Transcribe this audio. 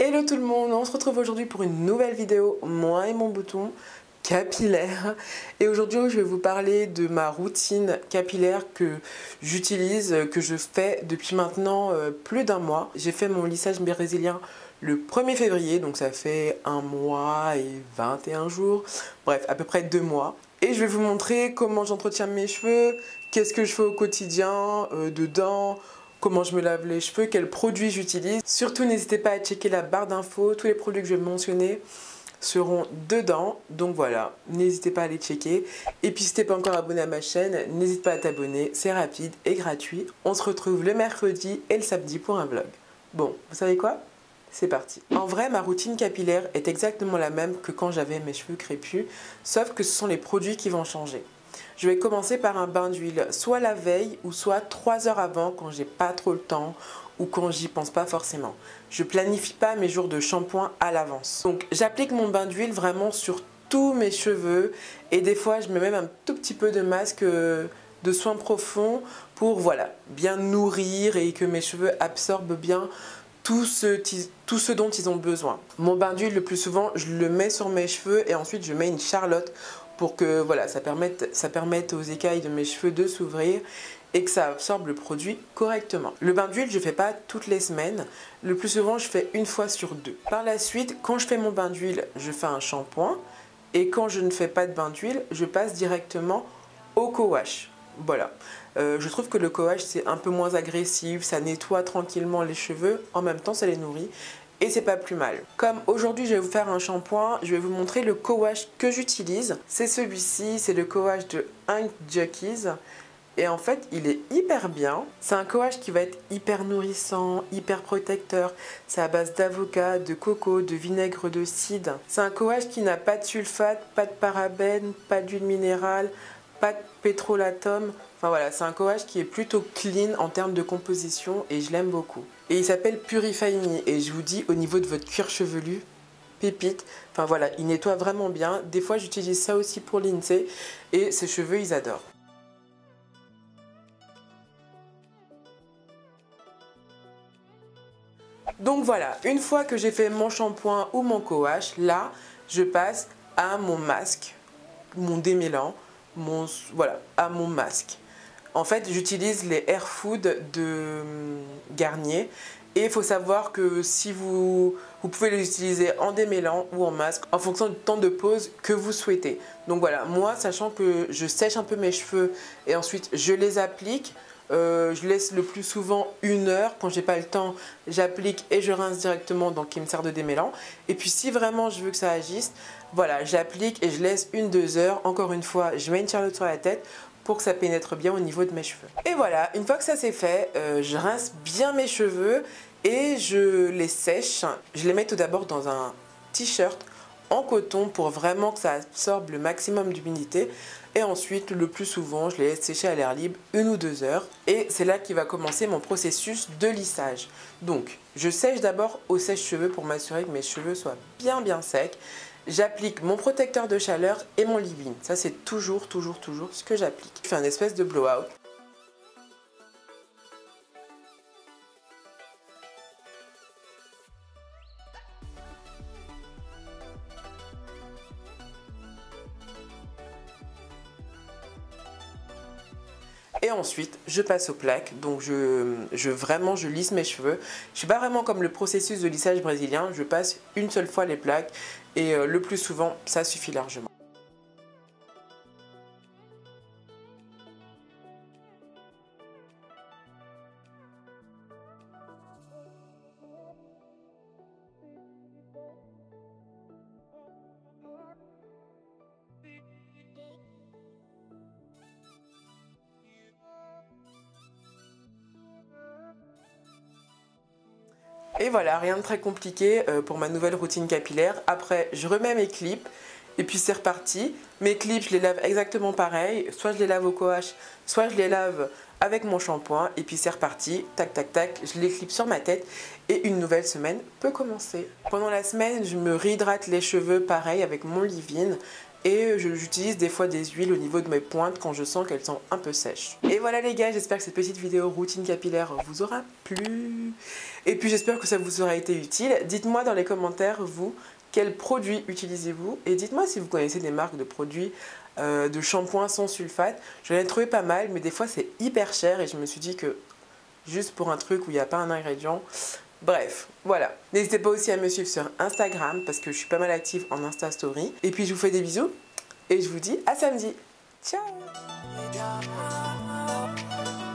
Hello tout le monde, on se retrouve aujourd'hui pour une nouvelle vidéo, moi et mon bouton capillaire. Et aujourd'hui je vais vous parler de ma routine capillaire que j'utilise, que je fais depuis maintenant plus d'un mois. J'ai fait mon lissage brésilien le 1er février, donc ça fait un mois et 21 jours, bref à peu près 2 mois. Et je vais vous montrer comment j'entretiens mes cheveux, qu'est-ce que je fais au quotidien, dedans, comment je me lave les cheveux, quels produits j'utilise. Surtout n'hésitez pas à checker la barre d'infos, tous les produits que je vais mentionner seront dedans, donc voilà, n'hésitez pas à les checker. Et puis si t'es pas encore abonné à ma chaîne, n'hésite pas à t'abonner, c'est rapide et gratuit. On se retrouve le mercredi et le samedi pour un vlog. Bon, vous savez quoi? C'est parti. En vrai, ma routine capillaire est exactement la même que quand j'avais mes cheveux crépus, sauf que ce sont les produits qui vont changer. Je vais commencer par un bain d'huile, soit la veille ou soit 3 heures avant quand j'ai pas trop le temps ou quand j'y pense pas forcément. Je planifie pas mes jours de shampoing à l'avance. Donc j'applique mon bain d'huile vraiment sur tous mes cheveux et des fois je mets même un tout petit peu de masque de soins profonds pour voilà, bien nourrir et que mes cheveux absorbent bien tout ce dont ils ont besoin. Mon bain d'huile, le plus souvent, je le mets sur mes cheveux et ensuite je mets une charlotte pour que voilà, ça permette aux écailles de mes cheveux de s'ouvrir et que ça absorbe le produit correctement. Le bain d'huile, je ne fais pas toutes les semaines. Le plus souvent, je fais une fois sur 2. Par la suite, quand je fais mon bain d'huile, je fais un shampoing. Et quand je ne fais pas de bain d'huile, je passe directement au co-wash. Voilà. Je trouve que le co-wash c'est un peu moins agressif, ça nettoie tranquillement les cheveux, en même temps ça les nourrit et c'est pas plus mal. Comme aujourd'hui je vais vous faire un shampoing, je vais vous montrer le co-wash que j'utilise. C'est celui-ci, c'est le co-wash de Hank Jockeys. Et en fait, il est hyper bien. C'est un co-wash qui va être hyper nourrissant, hyper protecteur. C'est à base d'avocat, de coco, de vinaigre de cidre. C'est un co-wash qui n'a pas de sulfate, pas de parabènes, pas d'huile minérale, pas de pétrolatum. Enfin voilà, c'est un co-wash qui est plutôt clean en termes de composition et je l'aime beaucoup. Et il s'appelle Purify Me et je vous dis au niveau de votre cuir chevelu, pépite. Enfin voilà, il nettoie vraiment bien. Des fois j'utilise ça aussi pour Lindsay et ses cheveux ils adorent. Donc voilà, une fois que j'ai fait mon shampoing ou mon co-wash, là, je passe à mon masque, mon démêlant, voilà, à mon masque. En fait, j'utilise les Air Food de Garnier. Et il faut savoir que si vous pouvez les utiliser en démêlant ou en masque en fonction du temps de pose que vous souhaitez. Donc voilà, moi, sachant que je sèche un peu mes cheveux et ensuite je les applique, je laisse le plus souvent 1 heure. Quand j'ai pas le temps, j'applique et je rince directement, donc il me sert de démêlant. Et puis si vraiment je veux que ça agisse, voilà, j'applique et je laisse 1-2 heures. Encore une fois, je mets une charlotte sur la tête pour que ça pénètre bien au niveau de mes cheveux. Et voilà, une fois que ça c'est fait, je rince bien mes cheveux et je les sèche. Je les mets tout d'abord dans un t-shirt en coton pour vraiment que ça absorbe le maximum d'humidité. Et ensuite, le plus souvent, je les laisse sécher à l'air libre 1 ou 2 heures. Et c'est là qu'il va commencer mon processus de lissage. Donc, je sèche d'abord au sèche-cheveux pour m'assurer que mes cheveux soient bien secs. J'applique mon protecteur de chaleur et mon leave-in. Ça, c'est toujours ce que j'applique. Je fais un espèce de blowout. Et ensuite, je passe aux plaques. Donc, je lisse mes cheveux. Je ne suis pas vraiment comme le processus de lissage brésilien. Je passe une seule fois les plaques. Et le plus souvent, ça suffit largement. Et voilà, rien de très compliqué pour ma nouvelle routine capillaire. Après, je remets mes clips et puis c'est reparti. Mes clips, je les lave exactement pareil. Soit je les lave au co-wash, soit je les lave avec mon shampoing. Et puis c'est reparti, tac tac tac, je les clip sur ma tête et une nouvelle semaine peut commencer. Pendant la semaine, je me réhydrate les cheveux pareil avec mon leave-in. Et j'utilise des fois des huiles au niveau de mes pointes quand je sens qu'elles sont un peu sèches. Et voilà les gars, j'espère que cette petite vidéo routine capillaire vous aura plu. Et puis j'espère que ça vous aura été utile. Dites-moi dans les commentaires, vous, quels produits utilisez-vous? Et dites-moi si vous connaissez des marques de produits de shampoing sans sulfate. J'en ai trouvé pas mal, mais des fois c'est hyper cher et je me suis dit que juste pour un truc où il n'y a pas un ingrédient. Bref, voilà. N'hésitez pas aussi à me suivre sur Instagram parce que je suis pas mal active en Insta Story. Et puis je vous fais des bisous et je vous dis à samedi. Ciao!